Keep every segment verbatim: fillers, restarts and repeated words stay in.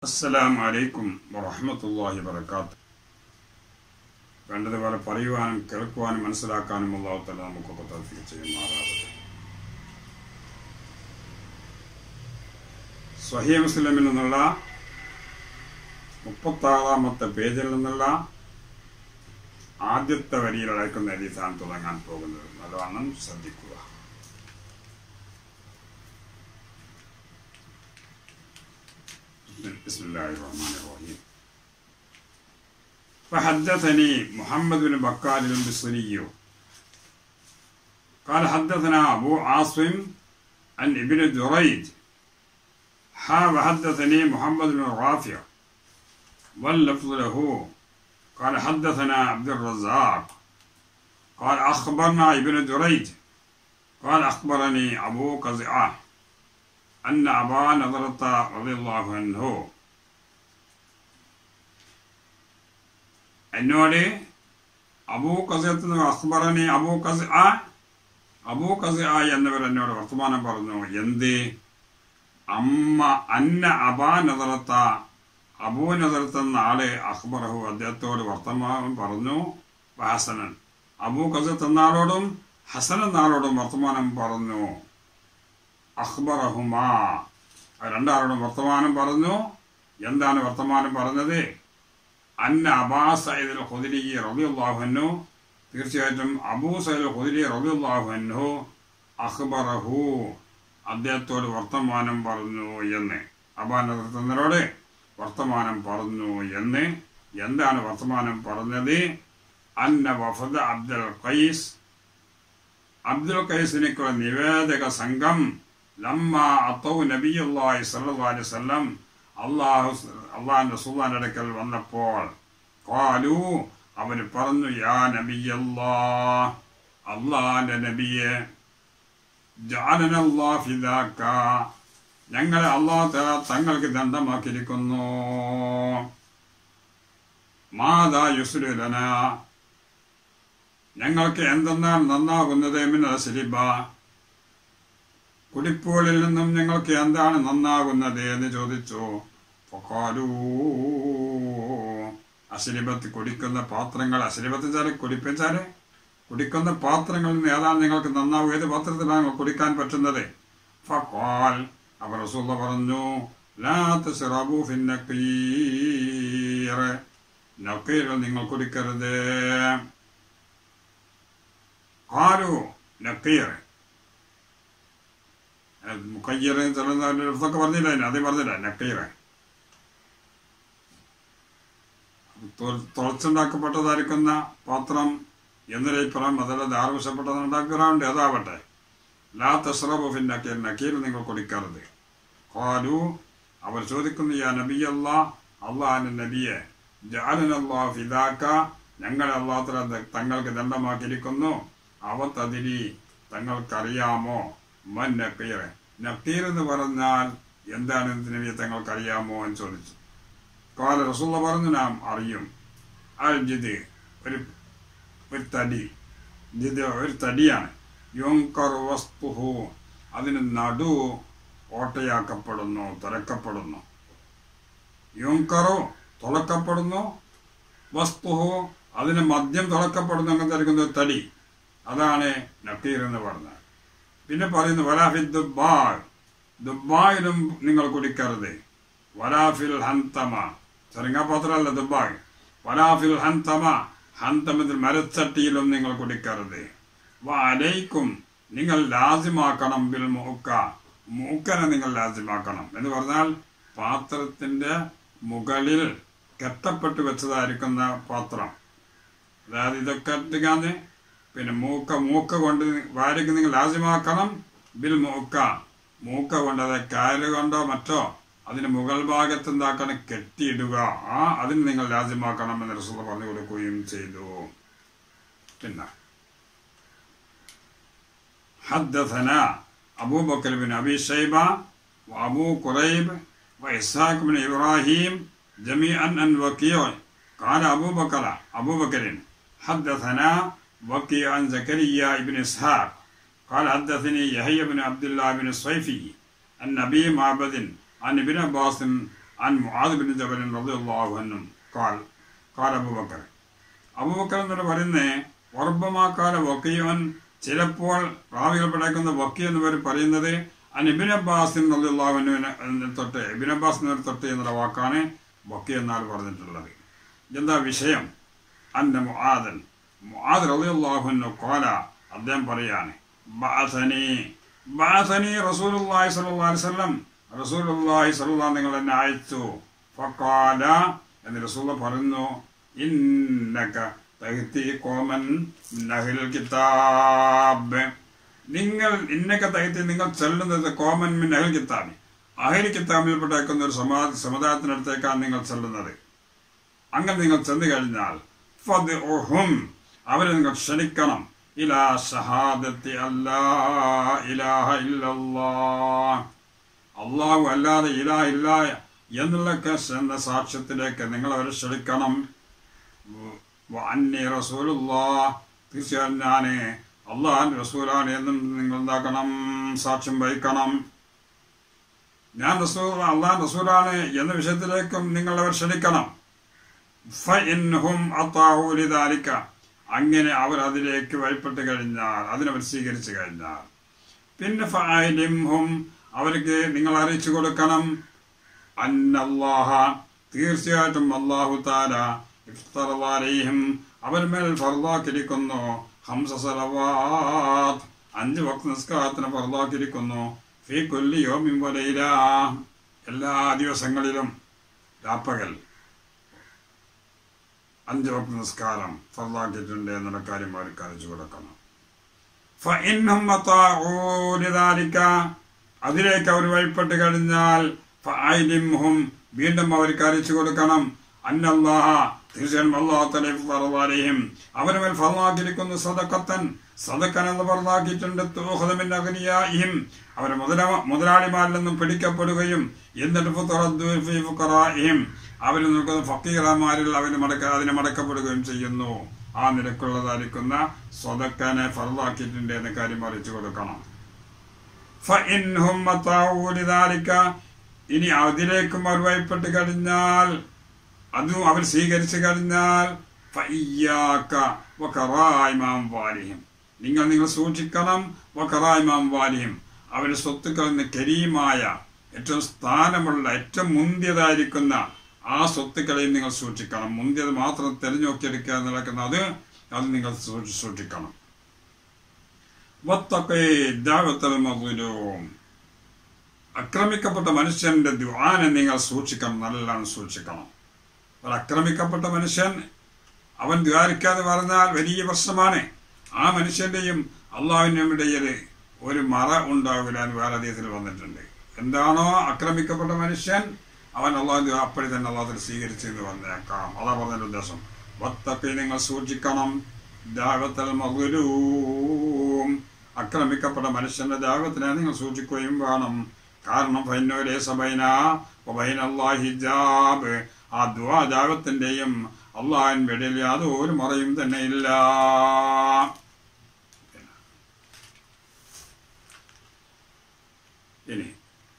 അസ്സലാമു അലൈക്കും വറഹ്മത്തുള്ളാഹി വബറകാതുഹു. വേണ്ടതുപോലെ പറയുവാനും കേൾക്കുവാനും മനസ്സിലാക്കാനും അല്ലാഹു തആല നമുക്കൊക്കെ തൗഫീഖ് ചെയ്യുമാറാകട്ടെ. സ്വഹീഹ് മുസ്ലിമിൽ നിന്നുള്ള മുപ്പത്താറാമത്തെ പേജിൽ നിന്നുള്ള ആദ്യത്തെ വരിയിൽ അടയ്ക്കുന്ന ഹദീസാണ് തുടങ്ങാൻ പോകുന്നത്. നല്ലവണ്ണം ശ്രദ്ധിക്കുക. بسم الله الرحمن الرحيم. فحدثني محمد بن بكار البصري قال حدثنا أبو عاصم عن ابن دريد ها وحدثني محمد بن رافع واللفظ له قال حدثنا عبد الرزاق قال أخبرنا ابن دريد قال أخبرني أبو قزعة أن أبا نضرة رضي الله عنه എന്നോട് അബൂ ഖസിഅത്ത് അഖ്ബറനി അബൂ ഖസിഅ അബൂ ഖസിഅ എന്നിവർ എന്നോട് വർത്തമാനം പറഞ്ഞു. എന്ത്? അമ്മ അന്ന അബാ നദറത്ത അബൂ നദറത്ത് എന്ന ആള് അഖ്ബറഹു അദ്ദേഹത്തോട് വർത്തമാനം പറഞ്ഞു. ഹസനൻ അബൂ ഖസിഅത്ത് എന്ന ആളോടും ഹസൻ എന്ന ആളോടും വർത്തമാനം പറഞ്ഞു. അഖ്ബറഹുമാ രണ്ടാളോടും വർത്തമാനം പറഞ്ഞു. എന്താണ് വർത്തമാനം പറഞ്ഞത്? അന്ന അബാ സഈദ് അൽ ഖുദരി റളിയല്ലാഹു അൻഹു തീർച്ചയായിട്ടും അബൂ സഈദ് അൽ ഖുദരി റളിയല്ലാഹു അൻഹു അഖ്ബറഹു അദ്ദേഹത്തോട് വർത്തമാനം പറഞ്ഞു എന്ന്. അബാ നദറത്തോട് വർത്തമാനം പറഞ്ഞു എന്ന്. എന്താണ് വർത്തമാനം പറഞ്ഞത്? അന്ന വഫദ അബ്ദുൽ ഖൈസ് അബ്ദുൽ ഖൈസിനേക്കുള്ള നിവേദക സംഘം ലമ്മ അത്തൗ നബിയുല്ലാഹി സ്വല്ലല്ലാഹു അലൈഹി വസല്ലം അല്ലാഹു അല്ലാഹുവിന്റെ റസൂലിന്റെ അടുക്കൽ വന്നപ്പോൾ ഖാലു അവർ പറഞ്ഞു, യാ നബിയല്ലാഹ് അല്ലാഹുവിന്റെ നബിയെ, ജഅലനല്ലാഹു ഫിദാക ഞങ്ങളെ അല്ലാഹു തആല തങ്ങൾക്ക് ദണ്ഡമാക്കിയിരിക്കുന്നു. മാദാ യുസ്ലു ലനാ ഞങ്ങൾക്ക് എന്തെന്നാണ് നന്നാകുന്നത്? മിനൽ ശരിബ കുടിപ്പുകളിൽ നിന്നും ഞങ്ങൾക്ക് എന്താണ് നന്നാകുന്നത് എന്ന് ചോദിച്ചു. ഫഖാലൂ അശ്രിബത്ത് കുടിക്കുന്ന പാത്രങ്ങൾ, അശ്രിബത്ത് വെച്ചാൽ കുടിപ്പിച്ചാല് കുടിക്കുന്ന പാത്രങ്ങളിൽ നിന്ന് ഏതാണ് നിങ്ങൾക്ക് നന്നാവുക? ഏത് പാത്രത്തിലാണ് കുടിക്കാൻ പറ്റുന്നത്? ഫഖാൽ അവർ റസൂലുള്ളാഹി പറഞ്ഞു, ലാ തശ്റബൂ ഫിൻ നഖീർ നഖീർ നിങ്ങൾ കുടിക്കരുത്. ഖാലു നഖീർ മുഖയ്യർ ചിലതൊക്കെ പറഞ്ഞില്ല, അതേ പറഞ്ഞില്ല. നക്കീറ തുളച്ചുണ്ടാക്കപ്പെട്ടതായിരിക്കുന്ന പാത്രം എന്നൊരു അഭിപ്രായം, അതല്ല ആർവശപ്പെട്ടതുണ്ടാക്കുന്നുണ്ട്, അതാവട്ടെ. ലാ തശ്റബു ഫിൻ നക്കീർ നക്കീർ നിങ്ങൾ കുടിക്കരുത്. ഖാലു അവർ ചോദിക്കുന്നു, യാ നബിയല്ലാഹ് അല്ലാഹുവിന്റെ നബിയെ, ജഅലനല്ലാഹു ഫിദാക ഞങ്ങളെ അല്ലാഹു തആല തങ്ങൾക്ക് ദണ്ഡമാക്കിയിരിക്കുന്നു. അവതദിരി തങ്ങൾക്കറിയാമോ? മൻ നഖീർ നഖീർ എന്ന് പറഞ്ഞാൽ എന്താണ് നബിയെ തങ്ങൾക്കറിയാമോ എന്ന് ചോദിച്ചു. ഖാല റസൂലുള്ളാഹി പറഞ്ഞു, നാം അറിയും. അൽ ജിദ് ഒരു ഒരു തടി, ജിദ് ഒരു തടിയാണ്. യുൻകറു വസ്തുഹു അതിന് നടു ഓട്ടയാക്കപ്പെടുന്നു, തുറക്കപ്പെടുന്നു. യുൻകറു തുറക്കപ്പെടുന്നു, വസ്തുഹു അതിന് മദ്യം തുറക്കപ്പെടുന്നു. അങ്ങനത്തെ ഒരു തടി, അതാണ് നഖീർ എന്ന് പറഞ്ഞത്. പിന്നെ പറയുന്നു, വലാഫിൽ ദുബ്ബായ് ദുബ്ബായിലും നിങ്ങൾ കുടിക്കരുത്. വലാഫിൽ ഹന്തമ ചെറുങ്ങാപാത്രമല്ല ദുബ്ബായ്. വലാഫിൽ ഹന്തമ ഹന്തമത്തിൽ മരച്ചട്ടിയിലും നിങ്ങൾ കുടിക്കരുത്. വലൈക്കും നിങ്ങൾ ലാസിമാക്കണം ബിൽ മൂക്ക മൂക്കനെ നിങ്ങൾ ലാസിമാക്കണം എന്ന് പറഞ്ഞാൽ പാത്രത്തിന്റെ മുകളിൽ കെട്ടപ്പെട്ട് വെച്ചതായിരിക്കുന്ന പാത്രം. അതായത് ഇതൊക്കെ ഇട്ടുകാന്ന് പിന്നെ മൂക്ക മൂക്ക കൊണ്ട് വാരിക്ക് നിങ്ങൾ ലാസിമാക്കണം. ബിൽ മൂക്ക മൂക്ക കൊണ്ട്, അതായത് കാല് കൊണ്ടോ മറ്റോ അതിന് മുകൾ ഭാഗത്ത് എന്താക്കണം? കെട്ടിയിടുക. ആ അതിന് നിങ്ങൾ ലാസിമാക്കണം എന്ന് റസൂൽ പറഞ്ഞു കൊടുക്കുകയും ചെയ്തു. പിന്നെ ഹദ്ദസനാ അബൂബക്കർ ബിൻ അബീ ശൈബ വഅബൂ ഖുറൈബ് വഇസ്ഹാഖ് ബിൻ ഇബ്രാഹിം ജമീഅൻ അൻ വഖീഅ ഖാല അബൂബക്കർ അബൂബക്കർ ഹദ്ദസനാ وكي عن زكريا بن إسحاق قال حدثني يحيى بن عبد الله بن الصيفي عن أبي معبد عن ابن عباس عن معاذ بن جبل رضي الله عنه قال قال أبو بكر أبو بكر എന്ന് പറയുന്നത് വർബമാ കാല വക്കീഅൻ ചിലപ്പോൾ റാവികൾ പഠിക്കുന്ന വക്കി എന്ന് പേര് പറയുന്നത് അൻ ഇബ്നു അബ്ബാസ് റളിയല്ലാഹു അൻഹു തൊട്ട് ഇബ്നു അബ്ബാസ് തൊട്ട് എന്നുള്ള വാക്കാണ് വക്കി എന്നാൽ പറഞ്ഞിട്ടുള്ളത്. എന്താ വിഷയം? അന്ന മുആദൻ മുആദ് റളിയല്ലാഹു അൻഹു ഖാല അദ്ദേഹം പറയാണ് ബഅസനി ബഅസനി റസൂലുള്ളാഹി സ്വല്ലല്ലാഹു അലൈഹി വസല്ലം റസൂലുള്ളാഹി സ്വല്ലല്ലാഹു നിങ്ങൾ എന്നെ അയച്ചു. ഫഖാല എന്ന് റസൂൽ പറഞ്ഞു ഇന്നക തഹ്തി ഖൗമൻ മിൻ അഹ്ലിൽ കിതാബ് നിങ്ങൾ ഇന്നക തഹ്തി നിങ്ങൾ ചെല്ലുന്നത് ഖൗമൻ മിൻ അഹ്ലിൽ കിതാബ് അഹ്ലി കിതാബിൽപ്പെട്ടേക്കുന്ന ഒരു സമുദായത്തിനടുത്തേക്കാണ് നിങ്ങൾ ചെല്ലുന്നത്. അങ്ങനെ നിങ്ങൾ ചെന്നു കഴിഞ്ഞാൽ ഫദ്ഉഹും അവരെ നിങ്ങൾ ക്ഷണിക്കണം ഇലാ ഷഹാദത്തി അല്ലാ ഇലാഹ ഇല്ലല്ലാഹ് അല്ലാഹു അല്ലാതെ ഇലാഹ ഇല്ല എന്നുള്ള എന്ന സാക്ഷ്യത്തിലേക്ക് നിങ്ങൾ അവരെ ക്ഷണിക്കണം. വഅന്നി റസൂലുള്ളാഹ് തീർച്ചയായും ഞാൻ അല്ലാഹുവിന്റെ റസൂലാണ് എന്നും നിങ്ങൾ എന്താക്കണം സാക്ഷ്യം വഹിക്കണം. ഞാൻ റസൂൽ അല്ലാഹുവിന്റെ റസൂലാണ് എന്ന വിഷയത്തിലേക്കും നിങ്ങൾ അവർ ക്ഷണിക്കണം. ഫഇൻഹും അതാഉ ലിദാലിക അങ്ങനെ അവർ അതിലേക്ക് വഴിപ്പെട്ട് കഴിഞ്ഞാൽ അതിനവർ സ്വീകരിച്ചു കഴിഞ്ഞാൽ പിന്നെ ഫഅലിംഹും അവർക്ക് നിങ്ങൾ അറിയിച്ചു കൊടുക്കണം അന്നല്ലാഹ തീർച്ചയായിട്ടും അല്ലാഹു തആല ഇഫ്തറദ അലൈഹിം അവരിന്മേൽ ഫർളാക്കിയിരിക്കുന്നു ഖംസ സലവാത്ത് അഞ്ച് വഖ്ത് നിസ്കാരത്തിന് ഫർളാക്കിയിരിക്കുന്നു ഫീ കുല്ലി യൗമിൻ വലൈല എല്ലാ ദിവസങ്ങളിലും രാപ്പകൽ അഞ്ച് വക്ത നിസ്കാരം ഫർളാക്കിയിട്ടുണ്ട് എന്നുള്ള കാര്യം അവർക്ക് അറിയിച്ചു കൊടുക്കണം. ഫഇൻഹും അതാഉ ലിദാലിക അതിലേക്ക് അവർ വഴിപ്പെട്ട് കഴിഞ്ഞാൽ ഫഅലിംഹും വീണ്ടും അവർക്ക് അറിയിച്ചു കൊടുക്കണം അന്നല്ലാഹ തീർച്ചയായും അല്ലാഹു തആല ഫർള അലൈഹിം അവരുടെ മേൽ ഫർളാക്കിയിരിക്കുന്നു സദഖത്തൻ സദഖൻ എന്ന് ഫർളാക്കിയിട്ടുണ്ട് തുഖദ മിൻ അഗ്നിയാഇഹിം അവരെ മുതലാളിമാരിൽ നിന്നും പിടിക്കപ്പെടുകയും എന്നിട്ട് ഫുതറദ്ദു ഫീ ഫുഖറാഇഹിം അവരിൽ നിൽക്കുന്ന ഫക്കീറമാരിൽ അവന് മടക്ക അതിനെ മടക്കപ്പെടുകയും ചെയ്യുന്നു. ആ നിരക്കുള്ളതായിരിക്കുന്ന സ്വതക്കനെ ഫർളാക്കിയിട്ടുണ്ട് എന്ന കാര്യം അറിയിച്ചു കൊടുക്കണം. ഫഇൻഹും അതാഉ ലിദാലിക ഇനി അതിലേക്കും അവർ വഴിപ്പെട്ട് കഴിഞ്ഞാൽ അതും അവർ സ്വീകരിച്ചു കഴിഞ്ഞാൽ ഫഇയ്യാക വഖറാഇമ അംവാലിഹിം നിങ്ങൾ നിങ്ങൾ സൂക്ഷിക്കണം വഖറാഇമ അംവാലിഹിം അവരുടെ സ്വത്തുക്കളിൽ നിന്ന് കരീമായ ഏറ്റവും സ്ഥാനമുള്ള ഏറ്റവും മുന്തിയതായിരിക്കുന്ന ആ സ്വത്തുക്കളെയും നിങ്ങൾ സൂക്ഷിക്കണം. മുന്തിയത് മാത്രം തെരഞ്ഞു നോക്കിയെടുക്കുക എന്ന് നടക്കുന്നത് അത് നിങ്ങൾ സൂക്ഷിക്കണം. അക്രമിക്കപ്പെട്ട മനുഷ്യന്റെ ദുആനെ നിങ്ങൾ സൂക്ഷിക്കണം, നല്ലോണം സൂക്ഷിക്കണം. ഒരു അക്രമിക്കപ്പെട്ട മനുഷ്യൻ അവൻ ദ്വാരിക്കാതെ പറഞ്ഞാൽ വലിയ പ്രശ്നമാണ്. ആ മനുഷ്യന്റെയും അള്ളാഹുവിന്റെയും ഇടയിൽ ഒരു മറ ഉണ്ടാവില്ല എന്ന് വേറെ ഹദീസിൽ വന്നിട്ടുണ്ട്. എന്താണോ അക്രമിക്കപ്പെട്ട മനുഷ്യൻ അവൻ അള്ളാഹു അപ്പടി തന്നെ അള്ളാഹു സ്വീകരിച്ചു എന്ന് വന്നേക്കാം. അതാ പറഞ്ഞതിന്റെ ഉദ്ദേശം. വത്തഖി നിങ്ങൾ സൂക്ഷിക്കണം ദഅവത്തൽ മദ്ലൂം അക്രമിക്കപ്പെട്ട മനുഷ്യന്റെ ദഅവത്തിനെ നിങ്ങൾ സൂക്ഷിക്കുകയും വേണം. കാരണം ഫഇന്നഹു ലൈസ ബൈനാ വബൈനല്ലാഹി ഹിജാബ് ആ ദുആ ദഅവത്തിന്റെയും അള്ളാഹുവിന്റെ ഇടയിൽ യാതൊരു മറയും തന്നെ ഇല്ല. ഇനി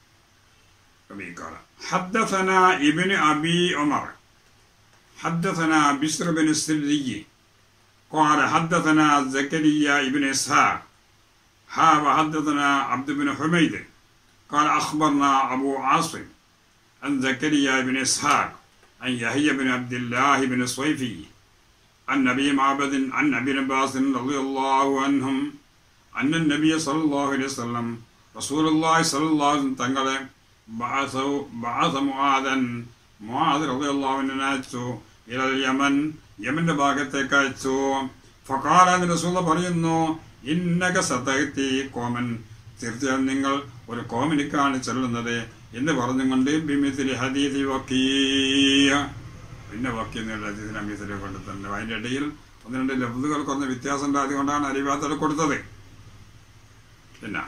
حدثنا ابن أبي عمر حدثنا بشر بن السري قال حدثنا زكريا ابن إسحاق ها وحدثنا عبد بن حميد قال أخبرنا أبو عاصم عن زكريا بن إسحاق عن يحيى بن عبد الله بن صيفي عن نبي معبد عن أبي عباس رضي الله عنهم أن النبي صلى الله عليه وسلم رسول الله صلى الله عليه وسلم بعث മുആദൻ മുആദ് റളിയല്ലാഹു അൻഹു അയച്ചു ഇലൽ യമൻ യമന്റെ ഭാഗത്തേക്ക് അയച്ചു. ഫഖാല റസൂൽ പറയുന്നു ഇന്നക സതഅതി ഖൗമൻ തീർച്ചയായും നിങ്ങൾ ഒരു കോമിനിക്കാണ് ചെല്ലുന്നത് എന്ന് പറഞ്ഞുകൊണ്ട് ബിമിത്ലി ഹദീസി വക്കീഅ പിന്നെ വക്കീ എന്നുള്ള ഹദീസിനെ ഹദീസിനെ കൊണ്ടുതന്നെ അതിന്റെ ഇടയിൽ ഒന്ന് രണ്ട് ലഫ്ലുകൾ കുറഞ്ഞ വ്യത്യാസം ഉണ്ട്. അതുകൊണ്ടാണ് അരിവാത്തത് കൊടുത്തത്. പിന്നെ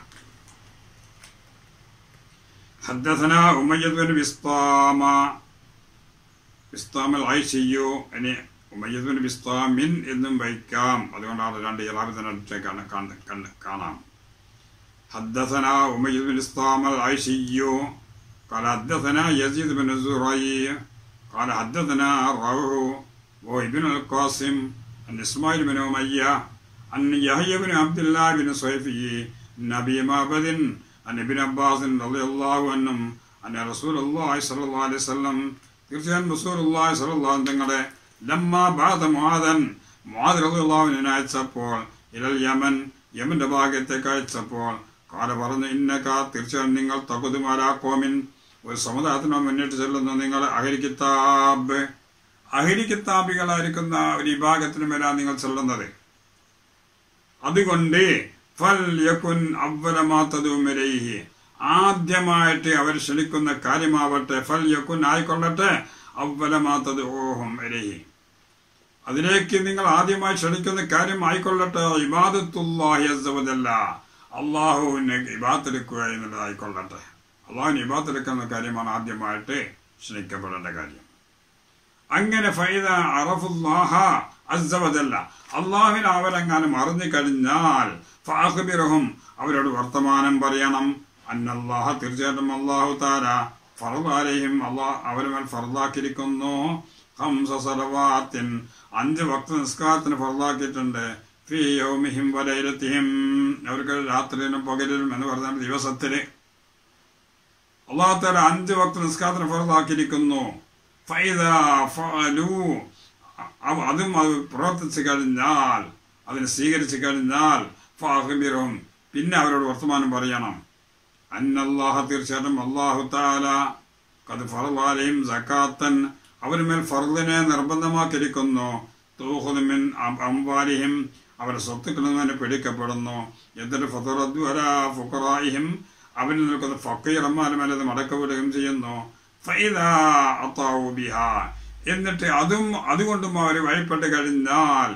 حدثنا أمية بن بسطام بسطام العيشي يعني أمية بن بسطام എന്നും വയ്ക്കാം. അതുകൊണ്ടാണ് രണ്ട് ഇറാബിതനടുത്തേക്കാണ് കാണാം. حدثنا أمية بن بسطام العيشي قال حدثنا يزيد بن زريع قال حدثنا روح وابن القاسم عن إسماعيل بن أمية عن يحيى بن عبد الله بن صيفي نبي معبد عن ابن عباس رضي الله عنهم أن رسول الله صلى الله عليه وسلم തീർച്ചയായും റസൂലുള്ളാഹി സ്വല്ലല്ലാഹു അലൈഹി തങ്ങളെ ലമ്മ ബഅദ മുആദൻ മുആദ് റളിയല്ലാഹു അൻഹു അയച്ചപ്പോൾ ഇലൽ യമൻ യമന്റെ ഭാഗത്തേക്ക് അയച്ചപ്പോൾ കാല പറഞ്ഞു ഇന്നക തീർച്ചയായും നിങ്ങൾ തഖുദുമാലാ ഖൗമിൻ ഒരു സമുദായത്തിന് മുന്നിട്ട് ചെല്ലുന്നു നിങ്ങൾ അഹ്ലി കിതാബ് അഹ്ലി കിതാബികളായിരിക്കുന്ന ഒരു വിഭാഗത്തിന് മേലാണ് നിങ്ങൾ ചെല്ലുന്നത്. അതുകൊണ്ട് ഫൽ യകുൻ അവ്വല മാ തദഉ ഇലൈഹി ആദ്യമായിട്ട് അവർ ക്ഷണിക്കുന്ന കാര്യമാവട്ടെ ഫൽ യകുൻ ആയിക്കൊള്ളട്ടെ അവ്വല മാ തദഉഹും ഇലൈഹി അതിലേക്ക് നിങ്ങൾ ആദ്യമായി ക്ഷണിക്കുന്ന കാര്യം ആയിക്കൊള്ളട്ടെ ഇബാദത്തുല്ലാഹി അസ്സ വജല്ല അല്ലാഹുവിനെ ഇബാദത്ത് എടുക്കുക എന്നുള്ളതായിക്കൊള്ളട്ടെ. അള്ളാഹുവിനെ ഇബാദത്ത് എടുക്കുന്ന കാര്യമാണ് ആദ്യമായിട്ട് ക്ഷണിക്കപ്പെടേണ്ട കാര്യം. അങ്ങനെ ഫൈദ അറഫുല്ലാഹ അസ്സ വജല്ല അള്ളാഹുവിനെ അവരെങ്ങാനും അറിഞ്ഞു കഴിഞ്ഞാൽ ഫഅഖ്ബിറഹും അവരോട് വർത്തമാനം പറയണം അന്നല്ലാഹ തീർച്ചയായിട്ടും അല്ലാഹു തആല ഫർദ് അലൈഹിം അല്ലാഹ് അവരെ ഫർദാക്കിയിരിക്കുന്നു ഖംസ സലവാത്തിൻ അഞ്ച് വക്ത നിസ്കാരത്തിന് ഫർദാക്കിയിട്ടുണ്ട് ഫീ യൗമിഹിം വലൈലതിഹിം അവർക്ക് രാത്രിയിലും പകലിലും എന്ന് പറഞ്ഞാൽ ദിവസത്തില് അല്ലാഹു തആല അഞ്ച് വക്ത നിസ്കാരത്തിന് ഫർദാക്കിയിരിക്കുന്നു. ഫൈദാ ഫഅലു അതും അത് പ്രവർത്തിച്ചു കഴിഞ്ഞാൽ അതിനെ സ്വീകരിച്ചു കഴിഞ്ഞാൽ ഫഅഖ്ബിറഹും പിന്നെ അവരോട് വർത്തമാനം പറയണം അന്നല്ലാഹ തീർച്ചയായിട്ടും അല്ലാഹു തആല ഖദ് ഫറള അലൈഹിം സകാത്തൻ അവരുമേൽ ഫർദിനെ നിർബന്ധമാക്കിയിരിക്കുന്നു. തൂഖുദു മിൻ അംവാലിഹിം അവരുടെ സ്വത്തുക്കളിൽ നിന്ന് പിടിക്കപ്പെടുന്നു. എന്നിട്ട് ഫതറദ്ദു അലാ ഫുഖറാഇഹിം അവരിൽ നിൽക്കുന്ന ഫക്കീറന്മാരുടെ മേലെ അത് മടക്കപ്പെടുകയും ചെയ്യുന്നു. ഫൈദാ അതാഉ ബിഹാ എന്നിട്ട് അതും അതുകൊണ്ടും അവർ വഴിപ്പെട്ട് കഴിഞ്ഞാൽ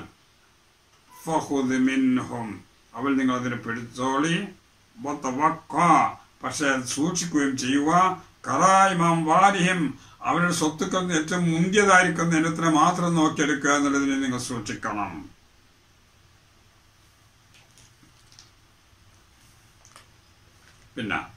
ഫഖുദ് മിൻഹും അവൾ നിങ്ങൾ അതിനെ പിടിച്ചോളി വതവഖ പക്ഷെ സൂക്ഷിക്കുകയും ചെയ്യുക കറായിമാം വാരിഹിം അവരുടെ സ്വത്തുക്കൾ ഏറ്റവും മുന്തിയതായിരിക്കുന്ന ഇനത്തിനെ മാത്രം നോക്കിയെടുക്കുക എന്നുള്ളതിനെ നിങ്ങൾ സൂക്ഷിക്കണം. പിന്നെ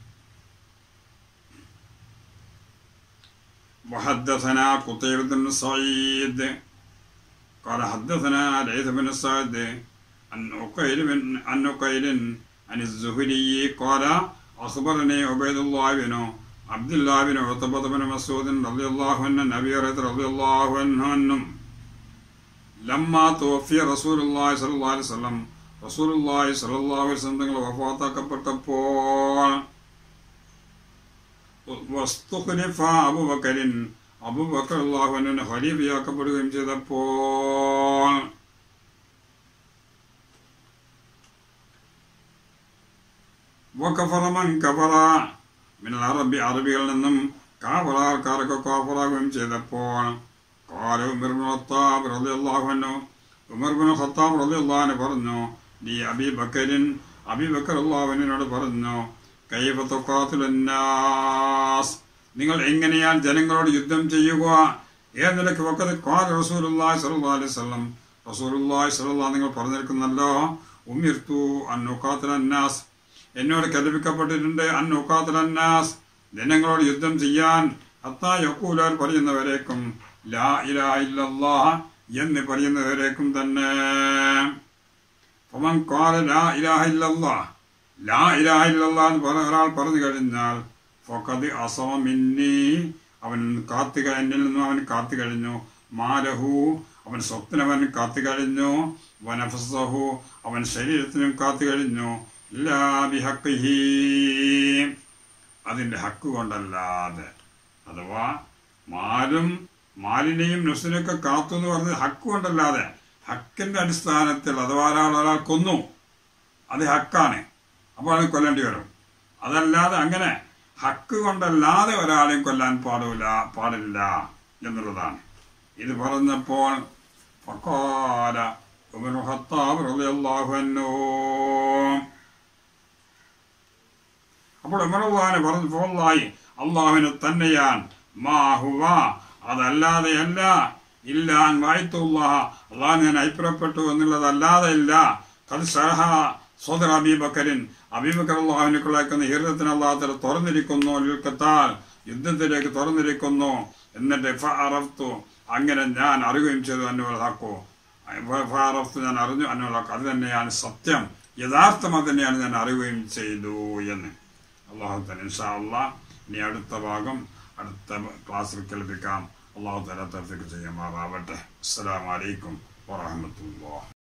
وحدثنا قتيبة بن سعيد قال حدثنا ليث بن سعد عن عقيل بن عن عقيل عن الزهري قال أخبرني عبيد الله بن عبد الله بن عتبة بن مسعود رضي الله عنه أبي هريرة رضي الله عنه لما توفي رسول الله صلى الله عليه وسلم رسول الله صلى الله عليه وسلم തങ്ങൾ വഫാത്താക്കപ്പെട്ടപ്പോൾ വസ്തുഖ്ലിഫ അബൂബക്കറിൻ അബൂബക്കർ റളിയല്ലാഹു അൻഹു ഖലീഫയാക്കപ്പെടുകയും ചെയ്തപ്പോൾ വകഫറ മൻ കഫറ മിനൽ അറബി അറബികളിൽ നിന്നും കാഫറാർക്കാരൊക്കെ കാഫറാകുകയും ചെയ്തപ്പോൾ ഖാല ഉമർ ഇബ്നു ഖത്താബ് റളിയല്ലാഹു അൻഹു ഉമർ ഇബ്നു ഖത്താബ് റളിയല്ലാഹു അൻഹു പറഞ്ഞു ലി അബീ ബക്കറിൻ അബീ ബക്കർ റളിയല്ലാഹു അൻഹുവിനോട് പറഞ്ഞു കൈഫ തുഖാതിലുൻ നാസ് നിങ്ങൾ എങ്ങനെയാണ് ജനങ്ങളോട് യുദ്ധം ചെയ്യുക ഏത് നിലയ്ക്ക് വഖദ് ഖാല റസൂലുള്ളാഹി സ്വല്ലല്ലാഹു അലൈഹി വസല്ലം റസൂലുള്ളാഹി സ്വല്ലല്ലാഹു നിങ്ങൾ പറഞ്ഞിരിക്കുന്നല്ലോ ഉമിർതു അൻ ഉഖാതിലൻ നാസ് എന്നോട് കൽപ്പിക്കപ്പെട്ടിട്ടുണ്ട് അൻ ഉഖാതിലൻ നാസ് ജനങ്ങളോട് യുദ്ധം ചെയ്യാൻ ഹത്താ യഖൂലൻ പറയുന്നവരേക്കും ലാ ഇലാഹ ഇല്ലല്ലാഹ് എന്ന് പറയുന്നവരേക്കും തന്നെ. ഫമൻ ഖാല ലാ ഇലാഹ ഇല്ലല്ലാഹ് ലാ ഇലാഹ ഇല്ലല്ലാഹ് എന്ന് ഒരാൾ പറഞ്ഞു കഴിഞ്ഞാൽ ഫഖദ് അസമ മിന്നി അവൻ കാത്തു എന്നിൽ നിന്നും അവൻ കാത്തു കഴിഞ്ഞു. മാലഹു അവൻ സ്വപ്നവൻ കാത്തു കഴിഞ്ഞു. വനഫസഹു അവൻ ശരീരത്തിനും കാത്തു കഴിഞ്ഞു. ലാ ബിഹഖിഹി അതിന്റെ ഹക്ക് കൊണ്ടല്ലാതെ. അഥവാ മാലും മാലിനെയും നഫ്സിനെയൊക്കെ കാത്തു എന്ന് പറഞ്ഞത് ഹക്ക് കൊണ്ടല്ലാതെ ഹക്കിന്റെ അടിസ്ഥാനത്തിൽ അഥവാ ഒരാൾ ഒരാൾ കൊന്നു അത് ഹക്കാണ്, അപ്പോൾ അത് കൊല്ലേണ്ടി വരും. അതല്ലാതെ അങ്ങനെ ഹക്ക് കൊണ്ടല്ലാതെ ഒരാളെയും കൊല്ലാൻ പാടില്ല പാടില്ല എന്നുള്ളതാണ്. ഇത് പറഞ്ഞപ്പോൾ ഫഖാല ഉമർ ഖത്താബ് റളിയല്ലാഹു അൻഹു അപ്പോൾ ഉമർ റളിയല്ലാഹു പറഞ്ഞു ഫവല്ലാഹി അല്ലാഹുവിനെ തന്നെയാണ് മാ ഹുവ അതല്ലാതെയല്ല ഇല്ല അൻ റഅയ്തുല്ലാഹ അല്ലാഹു ഞാൻ അഭിപ്രായപ്പെട്ടു എന്നുള്ളതല്ലാതെ ഇല്ല ഖദ് സഹ സദർ അബീ ബക്കറിൻ അബീ ബക്കർ റളിയല്ലാഹു അൻഹുവിനെ ഹൃദയത്തിന് അല്ലാഹു തആല തുറന്നിരിക്കുന്നു ലിൽഖത്താൽ യുദ്ധത്തിലേക്ക് തുറന്നിരിക്കുന്നു. എന്നിട്ട് ഫഅറഫ്തു അങ്ങനെ ഞാൻ അറിയുകയും ചെയ്തു അന്നൽ ഹഖു ഫഅറഫ്തു ഞാൻ അറിഞ്ഞു അന്നൽ ഹഖ് അത് തന്നെയാണ് സത്യം, യഥാർത്ഥം അത് തന്നെയാണ് ഞാൻ അറിയുകയും ചെയ്തു എന്ന്. അല്ലാഹു തആല ഇൻഷാ അല്ലാഹ് ഇനി അടുത്ത ഭാഗം അടുത്ത ക്ലാസ്സിൽ കേൾപ്പിക്കാം. അല്ലാഹു തആല തൗഫീഖ് ചെയ്യുമാറാവട്ടെ. അസ്സലാമു അലൈക്കും വറഹ്മത്തുള്ളാഹി.